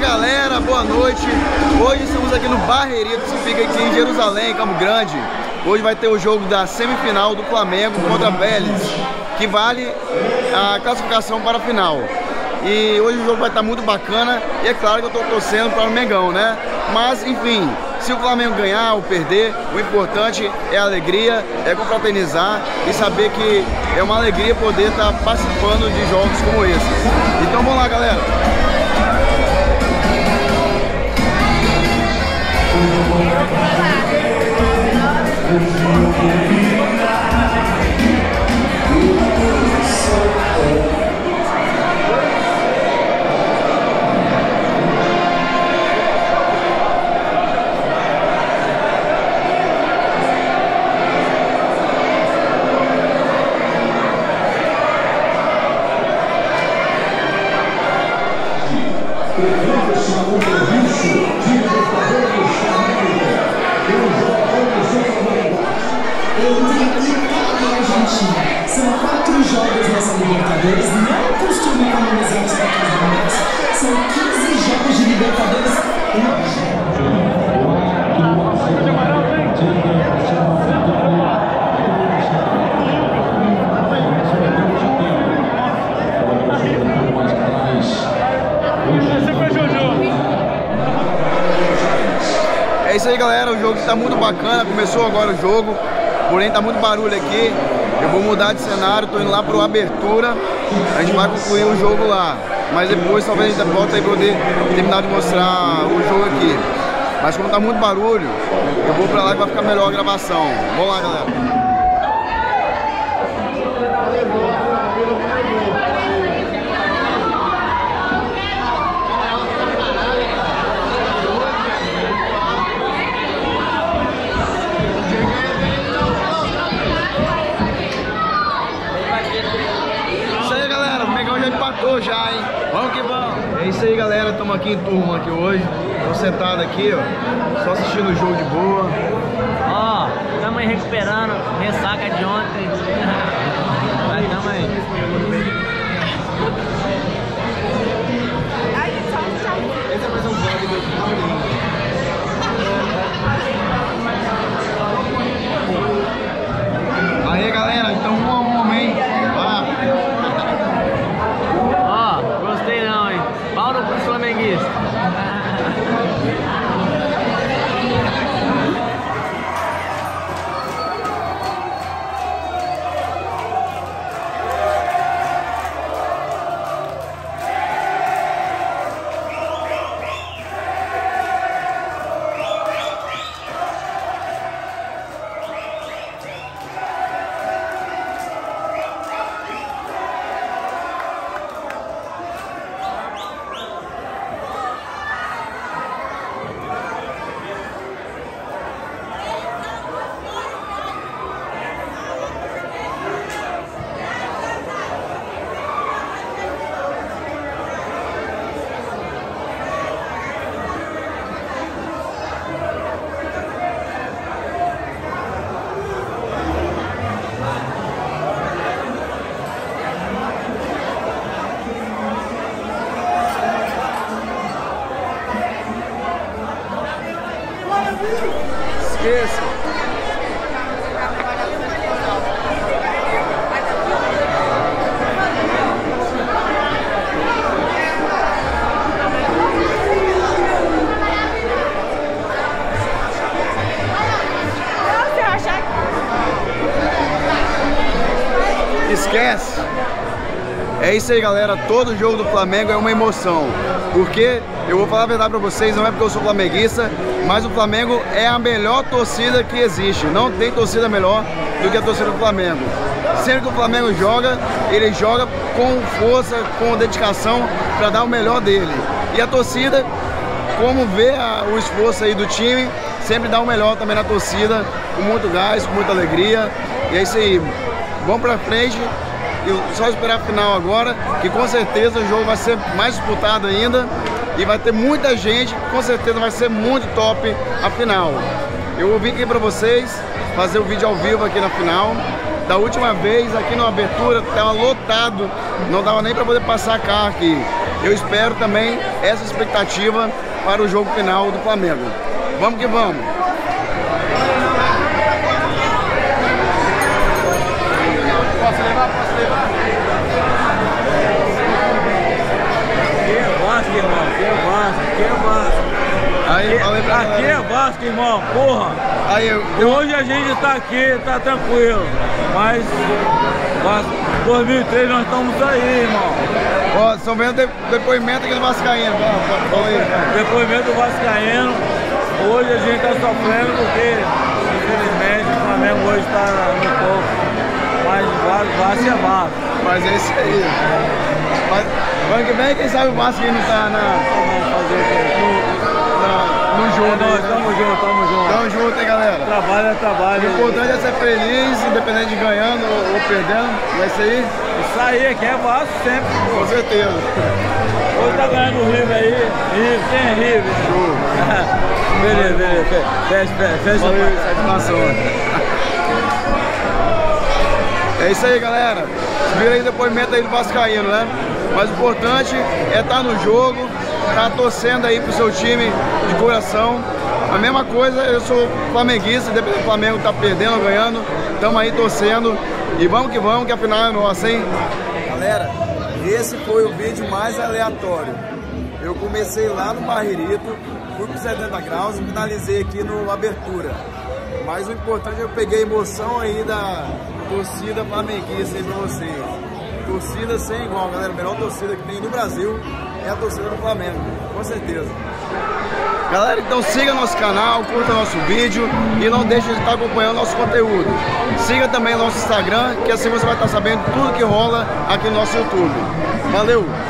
galera, boa noite. Hoje estamos aqui no Barreirito, que fica aqui em Jerusalém, Campo Grande. Hoje vai ter o jogo da semifinal do Flamengo contra Vélez, que vale a classificação para a final. E hoje o jogo vai estar muito bacana e é claro que eu estou torcendo para o Mengão, né? Mas enfim, se o Flamengo ganhar ou perder, o importante é a alegria, é confraternizar e saber que é uma alegria poder estar participando de jogos como esses. Então vamos lá, galera! São 4 jogos nessa Libertadores, não costumo economizar os 4 jogos. São 15 jogos de Libertadores. É isso aí, galera, o jogo está muito bacana, começou agora o jogo, porém tá muito barulho aqui. Eu vou mudar de cenário, tô indo lá pro Abertura, a gente vai concluir o jogo lá, mas depois talvez a gente volta aí pra poder terminar de mostrar o jogo aqui. Mas como tá muito barulho, eu vou pra lá que vai ficar melhor a gravação. Vamos lá, galera. Empatou já, hein? Vamos que vamos! É isso aí, galera, estamos aqui em turma aqui hoje. Tô sentado aqui, ó, só assistindo o jogo de boa. Ó, estamos aí recuperando ressaca de ontem. Mas estamos aí. Esse é mais um vlog do aí, galera, então um a um, hein? Gostei não, hein? Pau no flamenguista. Esqueça. Esquece. É isso aí, galera, todo jogo do Flamengo é uma emoção, porque eu vou falar a verdade pra vocês, não é porque eu sou flamenguista, mas o Flamengo é a melhor torcida que existe, não tem torcida melhor do que a torcida do Flamengo. Sempre que o Flamengo joga, ele joga com força, com dedicação para dar o melhor dele, e a torcida, como vê o esforço aí do time, sempre dá o melhor também na torcida, com muito gás, com muita alegria, e é isso aí, vamos pra frente. E só esperar a final agora, que com certeza o jogo vai ser mais disputado ainda e vai ter muita gente, com certeza vai ser muito top a final. Eu vim aqui pra vocês fazer o vídeo ao vivo aqui na final. Da última vez aqui na Abertura estava lotado, não dava nem pra poder passar carro aqui. eu espero também essa expectativa para o jogo final do Flamengo. Vamos que vamos! Posso levar? Aqui é Vasco, irmão. Aqui é Vasco. Aqui é Vasco, irmão. Porra. Hoje a gente tá aqui, tá tranquilo. Mas 2003 nós estamos aí, irmão. Ó, estão vendo depoimento aqui do Vascaíno. Depoimento do Vascaíno. Hoje a gente tá sofrendo porque, infelizmente, o Flamengo hoje tá no topo. Mas Vasco é Vasco. Mas é isso aí. Mas ano que vem, quem sabe o Vasco não tá no jogo. Nós estamos juntos. Tamo junto, hein, galera? Trabalho é trabalho. O importante é ser feliz, independente de ganhando ou perdendo. Vai ser isso? Isso aí, aqui é Vasco sempre. Com certeza. Hoje tá ganhando o River aí. Quem é River? Beleza. Fecha a satisfação. É isso aí, galera. Vira aí depoimento aí do Vascaíno, né? Mas o importante é estar no jogo, estar torcendo aí pro seu time de coração. A mesma coisa, eu sou flamenguista, independente do Flamengo tá perdendo ou ganhando, estamos aí torcendo. E vamos, que a final é nossa, hein? Galera, esse foi o vídeo mais aleatório. Eu comecei lá no Barreirito, fui pro 70 graus e finalizei aqui no Abertura. Mas o importante é que eu peguei a emoção aí da torcida flamenguista aí pra vocês. Torcida sem igual, galera. A melhor torcida que tem no Brasil é a torcida do Flamengo, com certeza. Galera, então siga nosso canal, curta nosso vídeo e não deixe de estar acompanhando nosso conteúdo. Siga também o nosso Instagram, que assim você vai estar sabendo tudo que rola aqui no nosso YouTube. Valeu!